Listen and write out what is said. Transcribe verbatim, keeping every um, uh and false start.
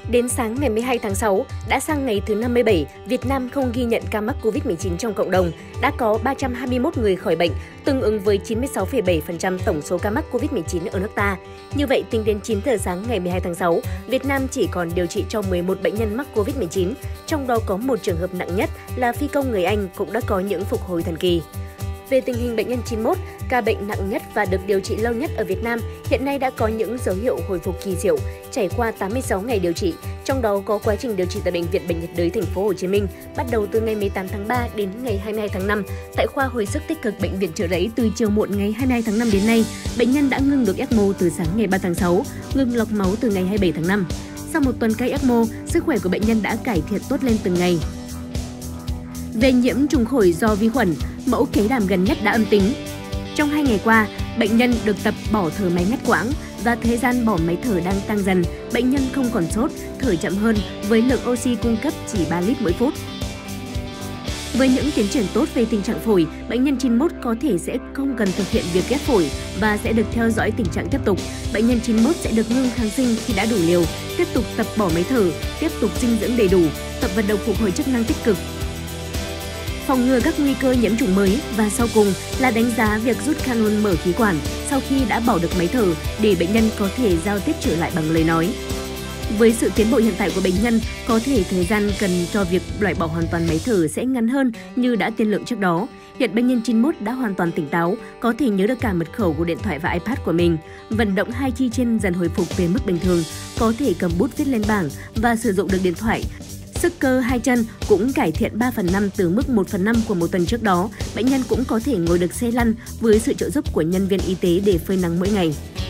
Đến sáng ngày mười hai tháng sáu, đã sang ngày thứ năm mươi bảy, Việt Nam không ghi nhận ca mắc Covid mười chín trong cộng đồng, đã có ba trăm hai mươi mốt người khỏi bệnh, tương ứng với chín mươi sáu phẩy bảy phần trăm tổng số ca mắc Covid mười chín ở nước ta. Như vậy, tính đến chín giờ sáng ngày mười hai tháng sáu, Việt Nam chỉ còn điều trị cho mười một bệnh nhân mắc Covid mười chín, trong đó có một trường hợp nặng nhất là phi công người Anh cũng đã có những phục hồi thần kỳ. Về tình hình bệnh nhân chín mươi mốt, ca bệnh nặng nhất và được điều trị lâu nhất ở Việt Nam, hiện nay đã có những dấu hiệu hồi phục kỳ diệu, trải qua tám mươi sáu ngày điều trị, trong đó có quá trình điều trị tại Bệnh viện Bệnh nhiệt đới Thành phố Hồ Chí Minh bắt đầu từ ngày mười tám tháng ba đến ngày hai mươi hai tháng năm tại khoa hồi sức tích cực Bệnh viện Chợ Rẫy. Từ chiều muộn ngày hai mươi hai tháng năm đến nay, bệnh nhân đã ngưng được ecmo từ sáng ngày ba tháng sáu, ngưng lọc máu từ ngày hai mươi bảy tháng năm. Sau một tuần cai ecmo, sức khỏe của bệnh nhân đã cải thiện tốt lên từng ngày. Về nhiễm trùng phổi do vi khuẩn, mẫu kế đàm gần nhất đã âm tính. Trong hai ngày qua, bệnh nhân được tập bỏ thở máy ngắt quãng và thời gian bỏ máy thở đang tăng dần. Bệnh nhân không còn sốt, thở chậm hơn với lượng oxy cung cấp chỉ ba lít mỗi phút. Với những tiến triển tốt về tình trạng phổi, bệnh nhân chín mươi mốt có thể sẽ không cần thực hiện việc ghép phổi và sẽ được theo dõi tình trạng tiếp tục. Bệnh nhân chín mươi mốt sẽ được ngưng kháng sinh khi đã đủ liều, tiếp tục tập bỏ máy thở, tiếp tục dinh dưỡng đầy đủ, tập vận động phục hồi chức năng tích cực, phòng ngừa các nguy cơ nhiễm trùng mới và sau cùng là đánh giá việc rút canul mở khí quản sau khi đã bỏ được máy thở để bệnh nhân có thể giao tiếp trở lại bằng lời nói. Với sự tiến bộ hiện tại của bệnh nhân, có thể thời gian cần cho việc loại bỏ hoàn toàn máy thở sẽ ngắn hơn như đã tiên lượng trước đó. Hiện bệnh nhân chín mươi mốt đã hoàn toàn tỉnh táo, có thể nhớ được cả mật khẩu của điện thoại và iPad của mình. Vận động hai chi trên dần hồi phục về mức bình thường, có thể cầm bút viết lên bảng và sử dụng được điện thoại. Sức cơ hai chân cũng cải thiện ba phần năm từ mức một phần năm của một tuần trước đó. Bệnh nhân cũng có thể ngồi được xe lăn với sự trợ giúp của nhân viên y tế để phơi nắng mỗi ngày.